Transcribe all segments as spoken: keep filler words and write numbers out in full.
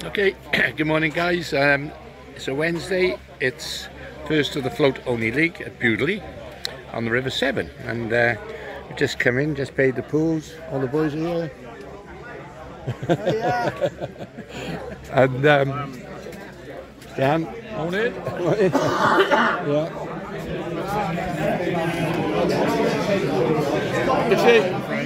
Okay, good morning guys. Um, it's a Wednesday, it's first of the float only league at Bewdley on the River Severn, and uh, we just come in, just paid the pools, all the boys are here. Oh, yeah. And um, Dan, on it. Yeah. You see?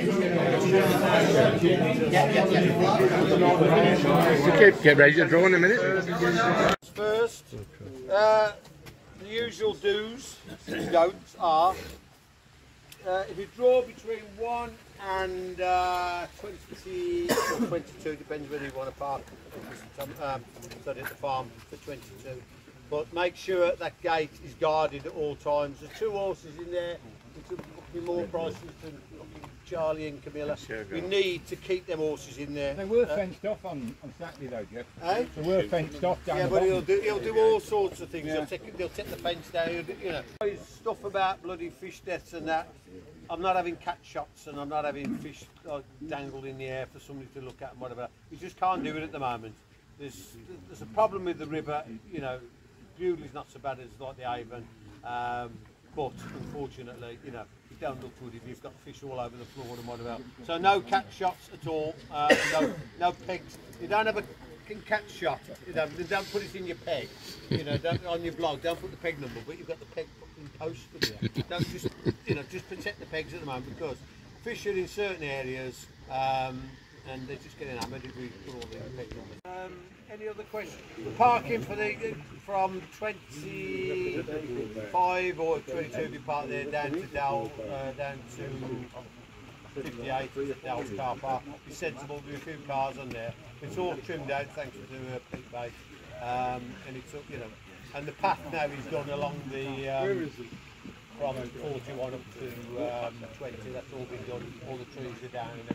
Okay, get ready to draw in a minute. First, uh, the usual do's and don'ts are uh, if you draw between one and uh, twenty or twenty-two, depends whether you want to park um, study at the farm for twenty-two. But make sure that gate is guarded at all times. There's two horses in there, which will be more prices than Charlie and Camilla. We need to keep them horses in there. They were fenced uh, off on, on Saturday though, Jeff. Eh? They were fenced off down yeah, the but bottom. he'll do, he'll do all sorts of things. Yeah. He'll, take, he'll take the fence down, he'll do, you know. Stuff about bloody fish deaths and that. I'm not having cat shots and I'm not having fish uh, dangled in the air for somebody to look at and whatever. We just can't do it at the moment. There's, there's a problem with the river, you know. Bewdley's not so bad as like the Avon, um, but unfortunately, you know, it don't look good if you've got fish all over the floor and whatever. So no cat shots at all, uh, no, no pegs. You don't have a cat shot, you know, don't put it in your peg, you know, don't, on your blog, don't put the peg number, but you've got the peg fucking posted here. Don't just, you know, just protect the pegs at the moment, because fish are in certain areas, um, and they're just getting hammered if we put all the peg numbers. Um, Any other questions? The parking for the from twenty-five or twenty-two, if you park there, down to Dal, uh, down to fifty-eight, Dal's car park. Be sensible. There's a few cars on there. It's all trimmed out thanks to uh, pit bait, um, and it's you know, and the path now is done along the. Um, from forty-one up to um, twenty, that's all been done. All the trees are down and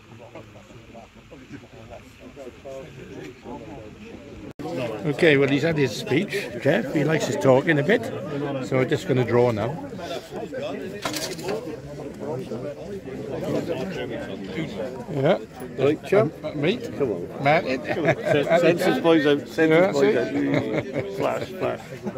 everything. Okay, well he's had his speech, Jeff. He likes his talking a bit, so we're just going to draw now. Yeah. Right, chum. Uh, meat. Come on. Martin. Census boys out. Census boys out. Flash, flash.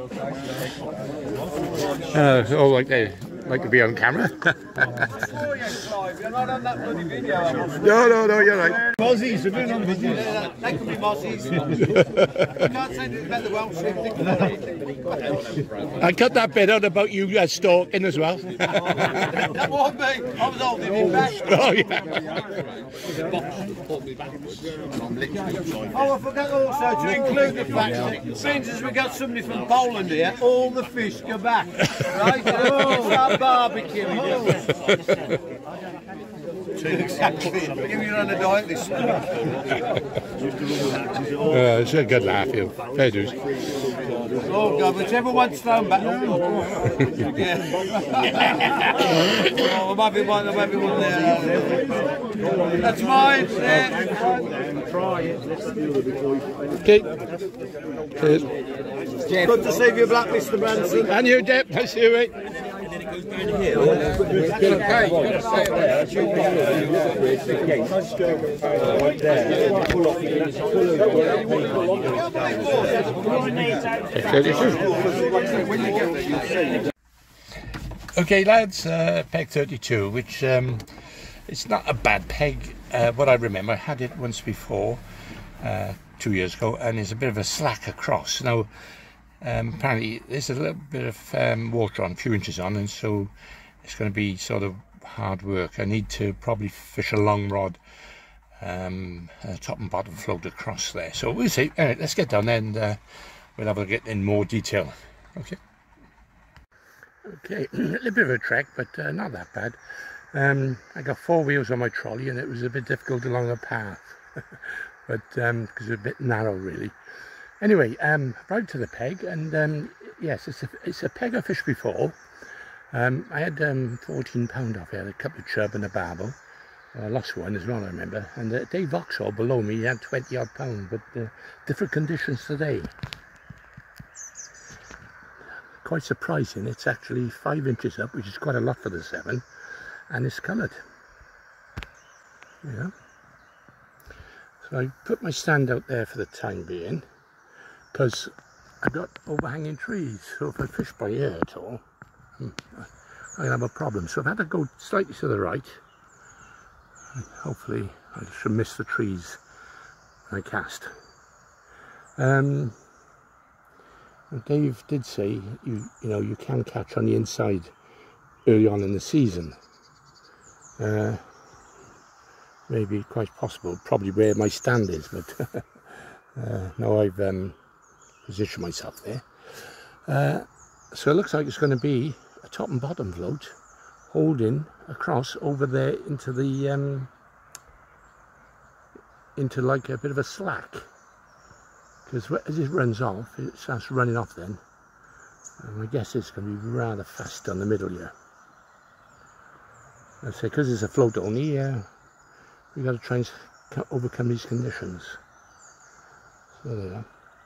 Uh, all like they like to be on camera. You're not on that bloody video. No, no, no, you're right. Mozzies, we're doing on the video. They could be mozzies. You can't say anything about the Welsh thing. I cut that bit out about you uh, stalking as well. That wasn't me. I was holding him back. Oh, yeah. Oh, I forgot also to include the fact that since as we got somebody from Poland here, all the fish go back. Right? Oh, start barbecuing. Give you on a diet this one. Uh, it's a good laugh, you. Fair dues. Oh God, whichever one's thrown back. Yeah. Oh, there might be one, there might be one there. That's mine. There. Okay. Cheers. Good to see you, Black Mister Branson. And you, Jeff. Nice to see you, mate. Okay lads, uh, peg thirty-two, which um, it's not a bad peg. Uh, what I remember, I had it once before, uh, two years ago, and it's a bit of a slack across. Now um, apparently there's a little bit of um, water on, a few inches on, and so it's going to be sort of hard work. I need to probably fish a long rod, um, uh, top and bottom float across there. So we'll see. Anyway, let's get down there and uh, we'll have a get in more detail. Okay. Okay, a little bit of a trek, but uh, not that bad. Um, I got four wheels on my trolley and it was a bit difficult along the path, but um, because it's a bit narrow really. Anyway, um, right to the peg, and um, yes, it's a, it's a peg I fished before. Um, I had um, fourteen pound off. I had a couple of chub and a barbel. I lost one as well, I remember. And uh, Dave Vauxhall below me, he had twenty odd pound, but uh, different conditions today. Quite surprising. It's actually five inches up, which is quite a lot for the seven, and it's coloured. Yeah. So I put my stand out there for the time being, because I've got overhanging trees, so if I fish by ear at all, I have a problem. So I've had to go slightly to the right. Hopefully I should miss the trees when I cast. Um, Dave did say you you know you can catch on the inside early on in the season. Uh, maybe quite possible, probably where my stand is, but uh, now I've um, positioned myself there. Uh, so it looks like it's going to be a top and bottom float holding across over there into the um, into like a bit of a slack, because as it runs off, it starts running off then, and I guess it's going to be rather fast down the middle here. I say, because it's a float only, uh, we've got to try and overcome these conditions. So there.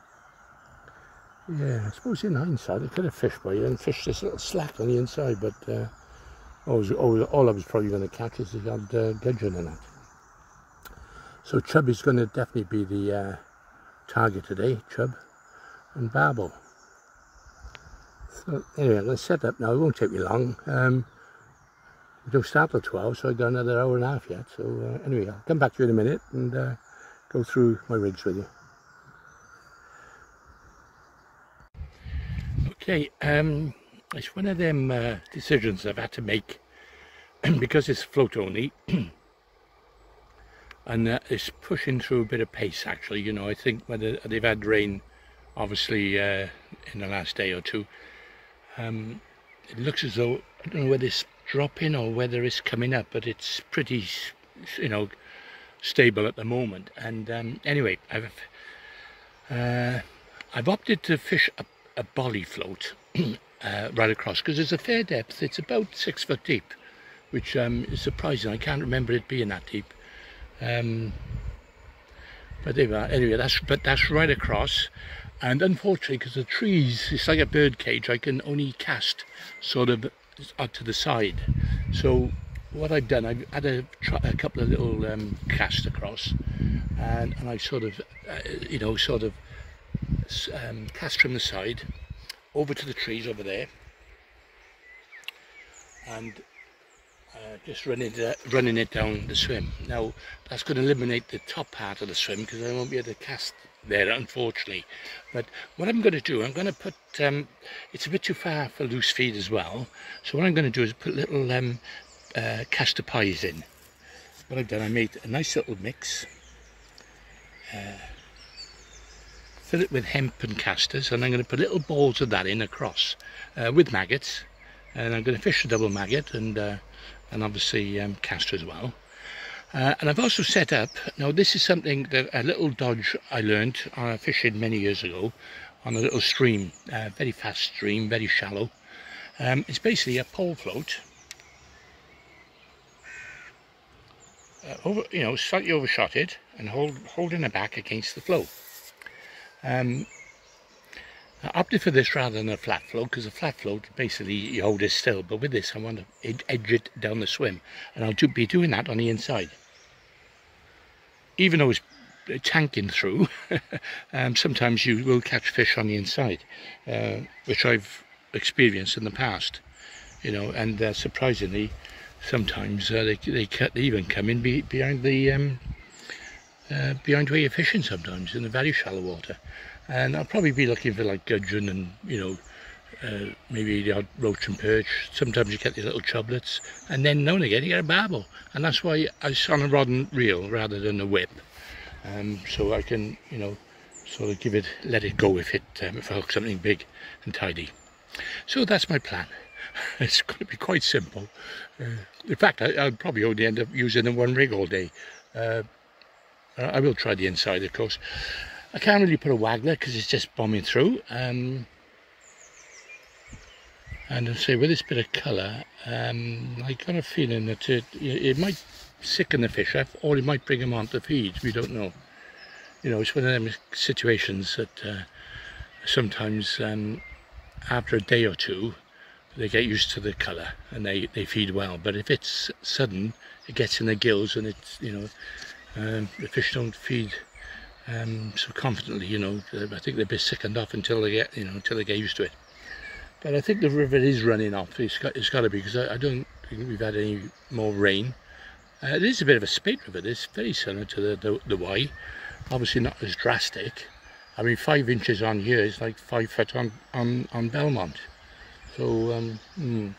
Yeah, I suppose in hindsight I could have fished by here and fished this little slack on the inside, but uh, all, was, all, all I was probably going to catch is the odd uh, gudgeon in it. So chub is going to definitely be the uh, target today, chub and barbel. So anyway, I'm going to set up now. It won't take me long. Um, we don't start till twelve, so I've got another hour and a half yet. So uh, anyway, I'll come back to you in a minute and uh, go through my rigs with you. Okay, um, it's one of them uh, decisions I've had to make because it's float only. And uh, it's pushing through a bit of pace actually, you know. I think whether they've had rain obviously uh, in the last day or two. Um, it looks as though, I don't know whether it's dropping or whether it's coming up, but it's pretty, you know, stable at the moment. And um, anyway, I've uh, I've opted to fish a, a bolly float uh, right across, because there's a fair depth. It's about six foot deep, which um, is surprising. I can't remember it being that deep. Um, but there we are. Anyway, that's but that's right across, and unfortunately, because the trees, it's like a bird cage, I can only cast sort of out to the side. So what I've done, I've had a, a couple of little um, casts across, and, and I sort of, uh, you know, sort of um, cast from the side over to the trees over there, and Uh, just running it, uh, running it down the swim. Now that's going to eliminate the top part of the swim, because I won't be able to cast there, unfortunately. But what I'm going to do, I'm going to put, um, it's a bit too far for loose feed as well, so what I'm going to do is put little um, uh, caster pies in. What I've done, I made a nice little mix, uh, fill it with hemp and casters, and I'm going to put little balls of that in across uh, with maggots, and I'm going to fish a double maggot and uh, and obviously um, caster as well. Uh, and I've also set up, now this is something that a little dodge I learned uh, fishing many years ago on a little stream, uh, very fast stream, very shallow. Um, it's basically a pole float, uh, over, you know, slightly overshotted and hold, holding it back against the flow. Um, I opted for this rather than a flat float, because a flat float basically you hold it still, but with this I want to edge it down the swim, and I'll do, be doing that on the inside. Even though it's tanking through, um, sometimes you will catch fish on the inside, uh, which I've experienced in the past, you know, and uh, surprisingly sometimes uh, they, they, cut, they even come in be, behind the um, uh, behind where you're fishing sometimes, in the very shallow water. And I'll probably be looking for like gudgeon and, you know, uh, maybe the odd roach and perch. Sometimes you get these little chublets, and then now and again you get a barbel, and that's why I was on a rod and reel rather than a whip, um, so I can, you know, sort of give it, let it go if it um, if I hook something big and tidy. So that's my plan. It's going to be quite simple. Uh, in fact, I, I'll probably only end up using the one rig all day. Uh, I will try the inside, of course. I can't really put a waggler because it's just bombing through, um, and I say with this bit of colour, um, I got a feeling that it, it might sicken the fish up, or it might bring them onto feed. We don't know. You know, it's one of them situations that uh, sometimes um, after a day or two they get used to the colour and they, they feed well. But if it's sudden, it gets in the gills and it's, you know, Um, the fish don't feed um, so confidently, you know. I think they're a bit sickened off until they get, you know, until they get used to it. But I think the river is running off. It's got, it's got to be, because I, I don't think we've had any more rain. Uh, it is a bit of a spate river. It's very similar to the, the, the Wye. Obviously not as drastic. I mean, five inches on here is like five foot on, on, on Belmont. So, um, hmm.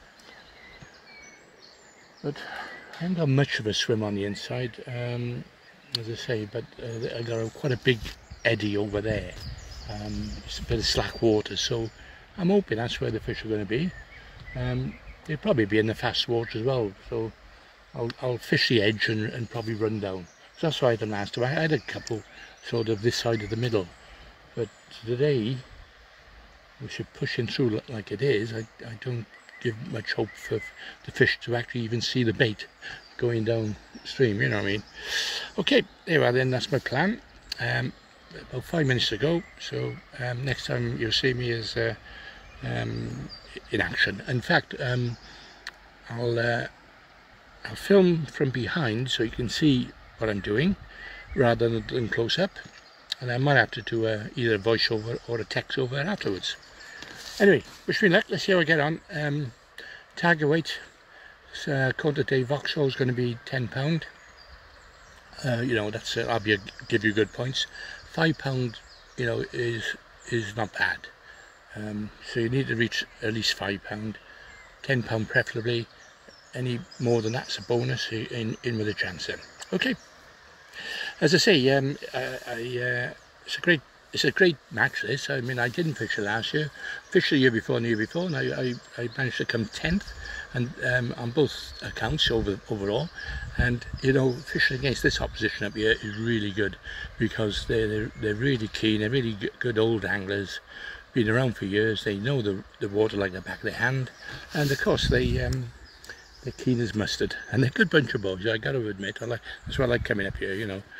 But I haven't got much of a swim on the inside, um, as I say, but uh, I got a, quite a big eddy over there. Um, it's a bit of slack water, so I'm hoping that's where the fish are going to be. Um, they'll probably be in the fast water as well, so I'll, I'll fish the edge and, and probably run down. So that's why I done last time. I had a couple sort of this side of the middle, but today, we should push in through like it is. I, I don't give much hope for the fish to actually even see the bait going downstream, you know what I mean. Okay, there we are then, that's my plan. Um, about five minutes to go, so um, next time you'll see me is uh, um, in action. In fact, um, I'll, uh, I'll film from behind so you can see what I'm doing rather than close up, and I might have to do a, either a voiceover or a text over afterwards. Anyway, wish me luck. Let's see how I get on. Um, target weight, uh, quarter day Vauxhall is going to be ten pound. Uh, you know, that's uh, I'll be a, give you good points. Five pound, you know, is is not bad. Um, so you need to reach at least five pound. Ten pound preferably. Any more than that's a bonus. In in with a chance then. Okay. As I say, um, I, I uh, it's a great. It's a great match, this. I mean, I didn't fish it last year. Fished the year before and the year before, and I, I, I managed to come tenth, and um, on both accounts over overall. And you know, fishing against this opposition up here is really good, because they're they're, they're really keen. They're really good old anglers, been around for years. They know the the water like the back of their hand, and of course they um, they're keen as mustard. And they're a good bunch of boys. I got to admit, I like that's why I like coming up here. You know.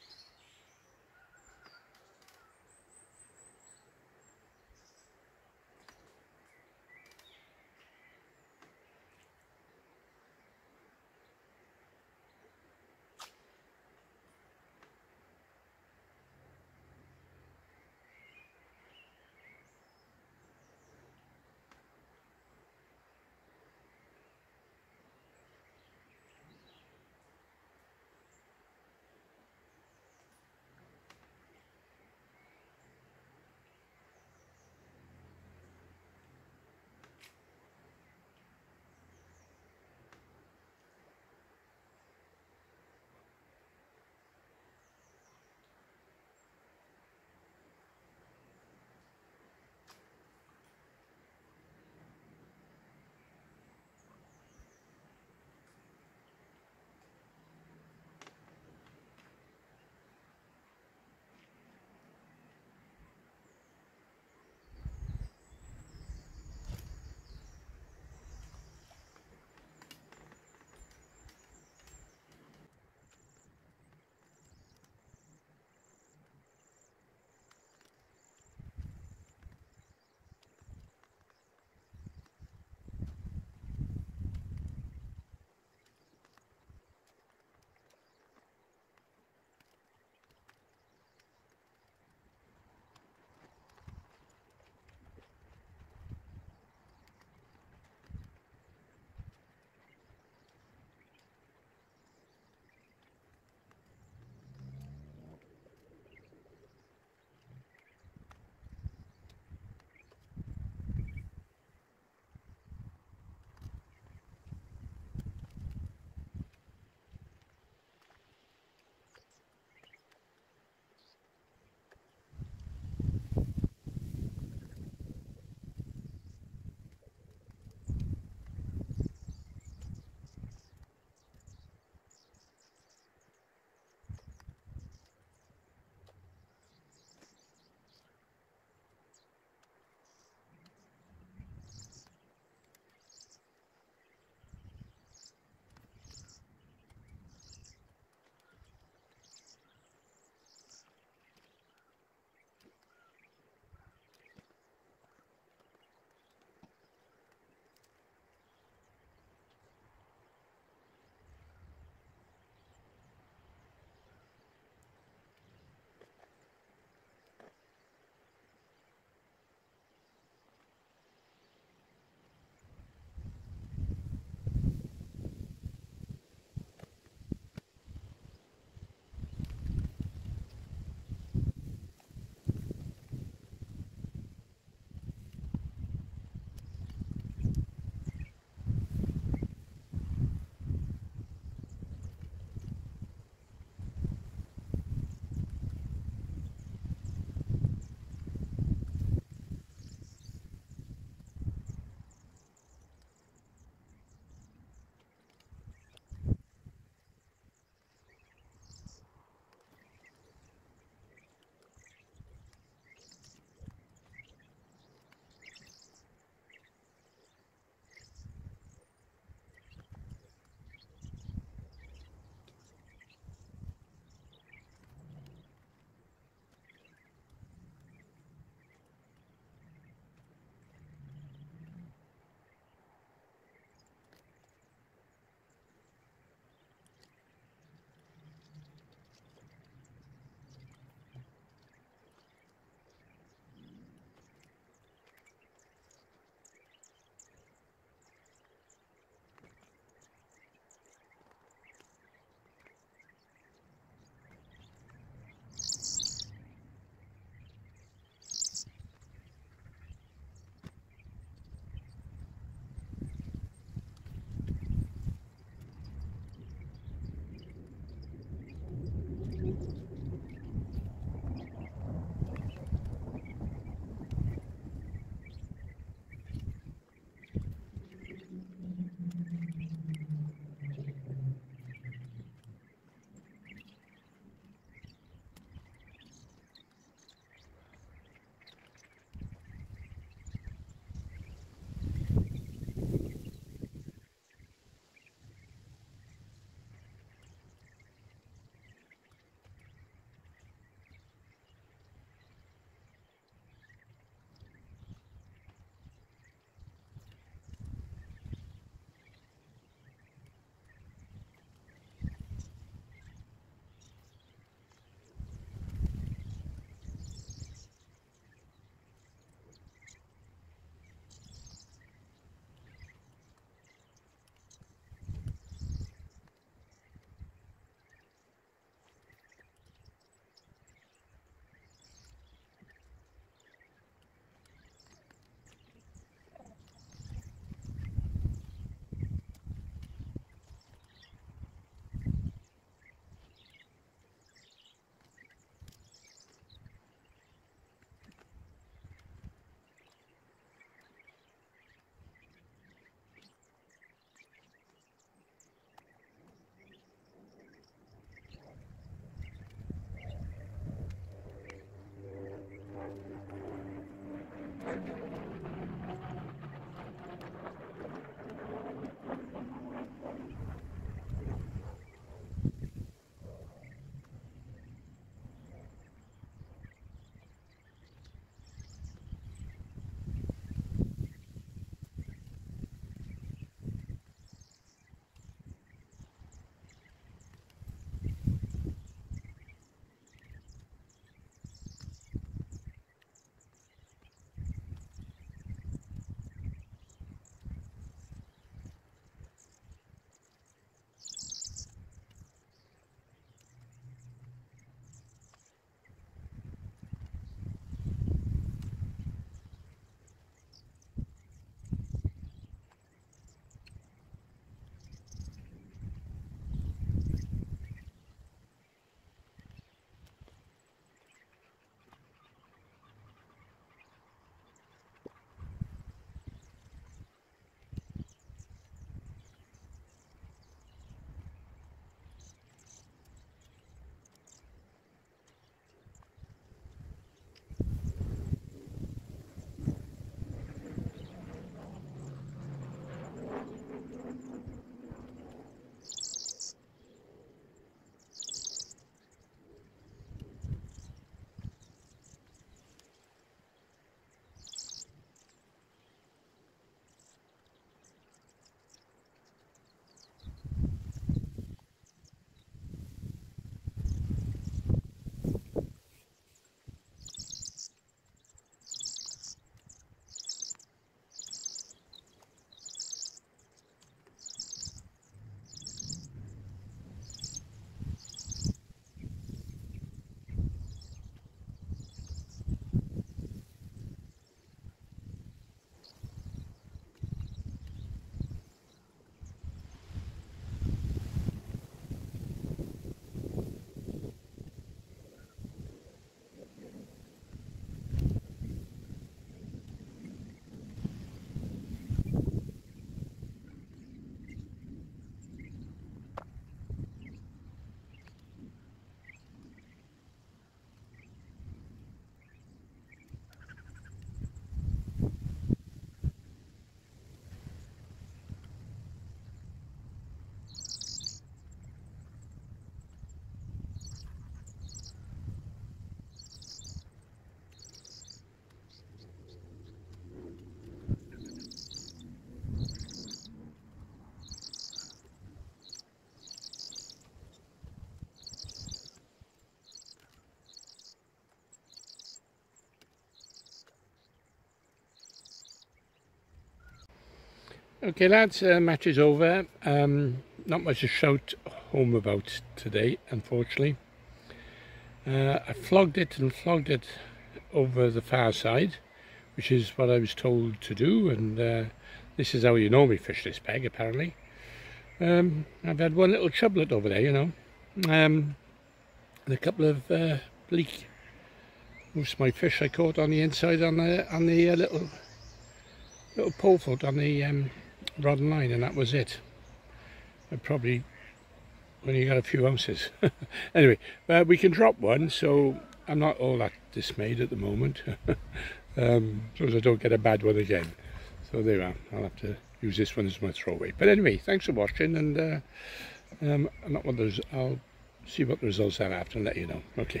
Okay lads, uh, match is over. Um, not much to shout home about today, unfortunately. Uh, I flogged it and flogged it over the far side, which is what I was told to do, and uh, this is how you normally fish this peg, apparently. Um, I've had one little chublet over there, you know, um, and a couple of uh, bleak. Most of my fish I caught on the inside on the on the uh, little little pole float on the um, rod and line, and that was it. I probably only got a few ounces. Anyway, uh, we can drop one, so I'm not all that dismayed at the moment. um, so as I don't get a bad one again. So there we are. I'll have to use this one as my throwaway. But anyway, thanks for watching, and uh, um, I'm not what those. I'll see what the results are after and let you know. Okay.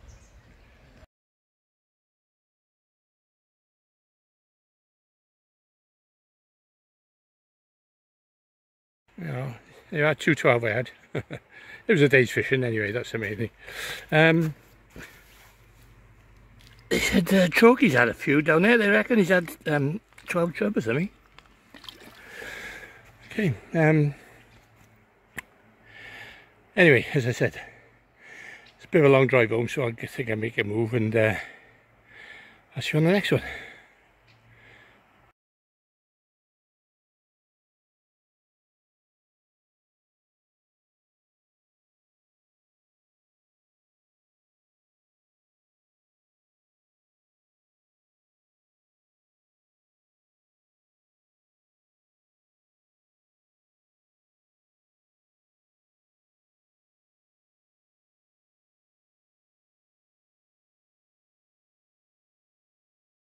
You know, there are two twelve I had. It was a day's fishing anyway. That's amazing. Um, they said uh, Chalky's had a few down there. They reckon he's had um, twelve chub or something. Okay. Um, anyway, as I said, it's a bit of a long drive home, so I think I'll make a move, and uh, I'll see you on the next one.